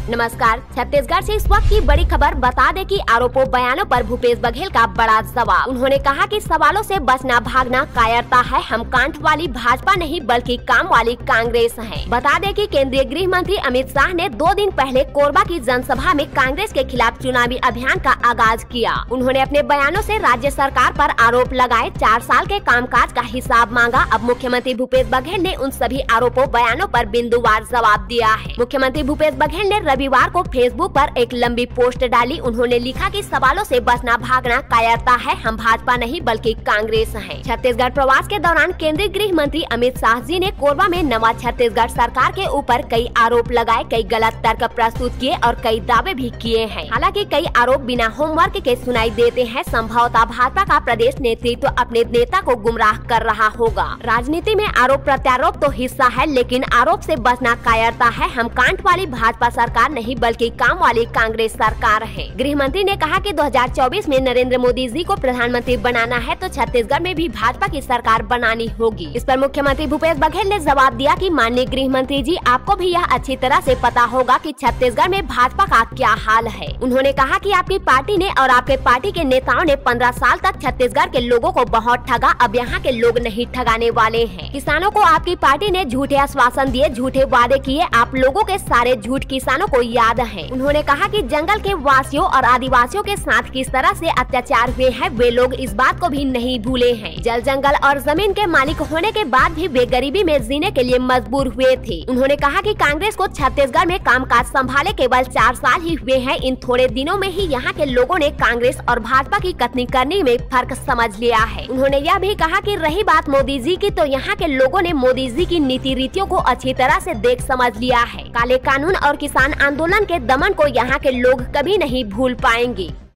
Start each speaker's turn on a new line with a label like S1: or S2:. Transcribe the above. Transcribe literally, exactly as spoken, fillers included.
S1: नमस्कार। छत्तीसगढ़ से इस वक्त की बड़ी खबर बता दें कि आरोपों बयानों पर भूपेश बघेल का बड़ा जवाब। उन्होंने कहा कि सवालों से बचना भागना कायरता है। हम कांठ वाली भाजपा नहीं बल्कि काम वाली कांग्रेस हैं। बता दें कि केंद्रीय गृह मंत्री अमित शाह ने दो दिन पहले कोरबा की जनसभा में कांग्रेस के खिलाफ चुनावी अभियान का आगाज किया। उन्होंने अपने बयानों से राज्य सरकार पर आरोप लगाए, चार साल के कामकाज का हिसाब मांगा। अब मुख्यमंत्री भूपेश बघेल ने उन सभी आरोपों बयानों पर बिंदुवार जवाब दिया है। मुख्यमंत्री भूपेश बघेल ने रविवार को फेसबुक पर एक लंबी पोस्ट डाली। उन्होंने लिखा कि सवालों से बचना भागना कायरता है। हम भाजपा नहीं बल्कि कांग्रेस हैं। छत्तीसगढ़ प्रवास के दौरान केंद्रीय गृह मंत्री अमित शाह जी ने कोरबा में नवा छत्तीसगढ़ सरकार के ऊपर कई आरोप लगाए, कई गलत तर्क प्रस्तुत किए और कई दावे भी किए हैं। हालांकि कई आरोप बिना होमवर्क के सुनाई देते हैं। संभवतः भाजपा का प्रदेश नेतृत्व अपने नेता को गुमराह कर रहा होगा। राजनीति में आरोप प्रत्यारोप तो हिस्सा है, लेकिन आरोप से बचना कायरता है। हम कांठ वाली भाजपा सरकार नहीं बल्कि काम वाली कांग्रेस सरकार है। गृह मंत्री ने कहा कि दो हज़ार चौबीस में नरेंद्र मोदी जी को प्रधानमंत्री बनाना है तो छत्तीसगढ़ में भी भाजपा की सरकार बनानी होगी। इस पर मुख्यमंत्री भूपेश बघेल ने जवाब दिया कि माननीय गृह मंत्री जी, आपको भी यह अच्छी तरह से पता होगा कि छत्तीसगढ़ में भाजपा का क्या हाल है। उन्होंने कहा कि आपकी पार्टी ने और आपके पार्टी के नेताओं ने पंद्रह साल तक छत्तीसगढ़ के लोगों को बहुत ठगा। अब यहाँ के लोग नहीं ठगाने वाले हैं। किसानों को आपकी पार्टी ने झूठे आश्वासन दिए, झूठे वादे किए। आप लोगों के सारे झूठ किसानों को याद है। उन्होंने कहा कि जंगल के वासियों और आदिवासियों के साथ किस तरह से अत्याचार हुए हैं, वे लोग इस बात को भी नहीं भूले हैं। जल जंगल और जमीन के मालिक होने के बाद भी वे गरीबी में जीने के लिए मजबूर हुए थे। उन्होंने कहा कि कांग्रेस को छत्तीसगढ़ में कामकाज संभाले केवल चार साल ही हुए हैं। इन थोड़े दिनों में ही यहाँ के लोगों ने कांग्रेस और भाजपा की कथनी करने में फर्क समझ लिया है। उन्होंने यह भी कहा कि रही बात मोदी जी की, तो यहाँ के लोगों ने मोदी जी की नीति रीतियों को अच्छी तरह से देख समझ लिया है। काले कानून और किसान आंदोलन के दमन को यहाँ के लोग कभी नहीं भूल पाएंगे।